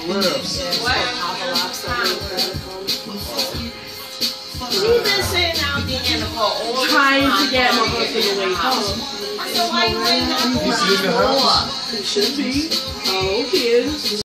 She's been sitting out the end for all trying to get my husband to wake up. So why you waiting out for? He should be. Oh, kids.